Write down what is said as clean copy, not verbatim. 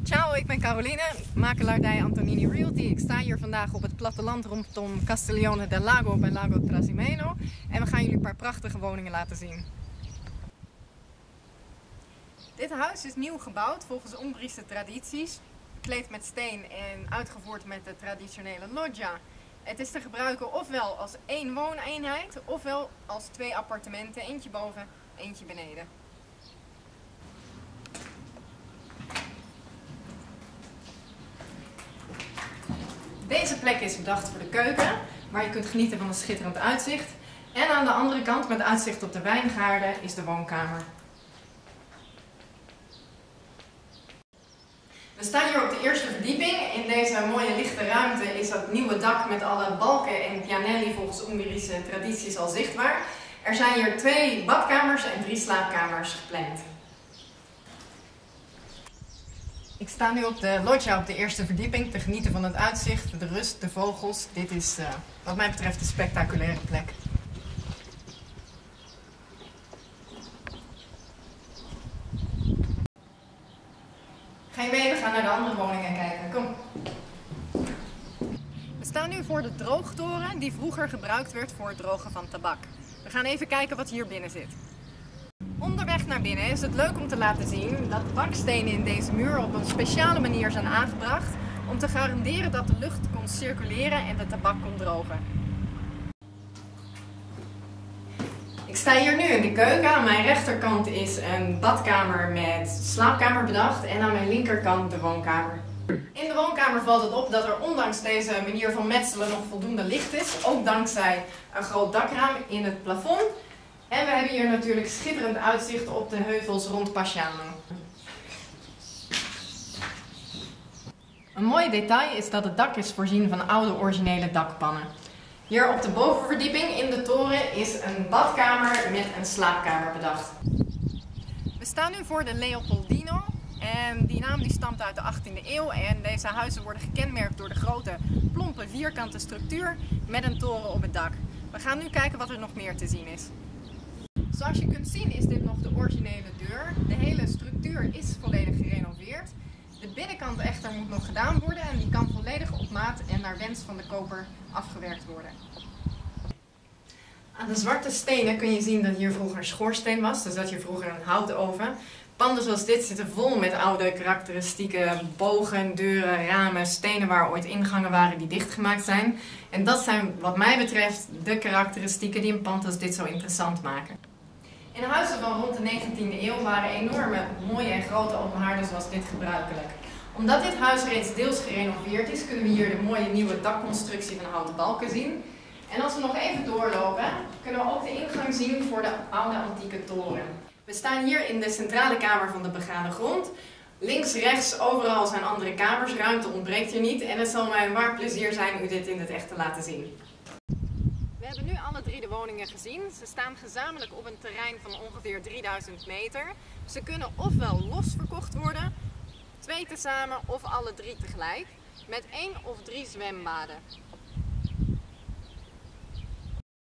Ciao, ik ben Caroline, makelaardij Antonini Realty. Ik sta hier vandaag op het platteland rondom Castiglione del Lago bij Lago Trasimeno. En we gaan jullie een paar prachtige woningen laten zien. Dit huis is nieuw gebouwd volgens Umbrische tradities. Bekleed met steen en uitgevoerd met de traditionele loggia. Het is te gebruiken ofwel als één wooneenheid, ofwel als twee appartementen, eentje boven, eentje beneden. Deze plek is bedacht voor de keuken, waar je kunt genieten van een schitterend uitzicht. En aan de andere kant, met uitzicht op de wijngaarden, is de woonkamer. We staan hier op de eerste verdieping. In deze mooie lichte ruimte is dat nieuwe dak met alle balken en pianelli volgens Umbrische tradities al zichtbaar. Er zijn hier 2 badkamers en 3 slaapkamers gepland. Ik sta nu op de loggia op de eerste verdieping te genieten van het uitzicht, de rust, de vogels. Dit is wat mij betreft een spectaculaire plek. Ga je mee? We gaan naar de andere woningen kijken. Kom. We staan nu voor de droogtoren die vroeger gebruikt werd voor het drogen van tabak. We gaan even kijken wat hier binnen zit. Onderweg naar binnen is het leuk om te laten zien dat de bakstenen in deze muur op een speciale manier zijn aangebracht om te garanderen dat de lucht kon circuleren en de tabak kon drogen. Ik sta hier nu in de keuken. Aan mijn rechterkant is een badkamer met slaapkamer bedacht en aan mijn linkerkant de woonkamer. In de woonkamer valt het op dat er ondanks deze manier van metselen nog voldoende licht is, ook dankzij een groot dakraam in het plafond. En we hebben hier natuurlijk schitterend uitzicht op de heuvels rond Pasciano. Een mooi detail is dat het dak is voorzien van oude originele dakpannen. Hier op de bovenverdieping in de toren is een badkamer met een slaapkamer bedacht. We staan nu voor de Leopoldino en die naam stamt uit de 18e eeuw en deze huizen worden gekenmerkt door de grote, plompe, vierkante structuur met een toren op het dak. We gaan nu kijken wat er nog meer te zien is. Zoals je kunt zien is dit nog de originele deur. De hele structuur is volledig gerenoveerd. De binnenkant echter moet nog gedaan worden en die kan volledig op maat en naar wens van de koper afgewerkt worden. Aan de zwarte stenen kun je zien dat hier vroeger een schoorsteen was, dus dat hier vroeger een houtoven. Panden zoals dit zitten vol met oude karakteristieke bogen, deuren, ramen, stenen waar ooit ingangen waren die dichtgemaakt zijn. En dat zijn wat mij betreft de karakteristieken die een pand als dit zo interessant maken. In huizen van rond de 19e eeuw waren enorme, mooie en grote open haarden zoals dit gebruikelijk. Omdat dit huis reeds deels gerenoveerd is, kunnen we hier de mooie nieuwe dakconstructie van houten balken zien. En als we nog even doorlopen, kunnen we ook de ingang zien voor de oude antieke toren. We staan hier in de centrale kamer van de begane grond. Links, rechts, overal zijn andere kamers, ruimte ontbreekt hier niet en het zal mij een waar plezier zijn u dit in het echt te laten zien. We hebben nu alle 3 de woningen gezien. Ze staan gezamenlijk op een terrein van ongeveer 3000 meter. Ze kunnen ofwel los verkocht worden, 2 tezamen of alle 3 tegelijk, met 1 of 3 zwembaden.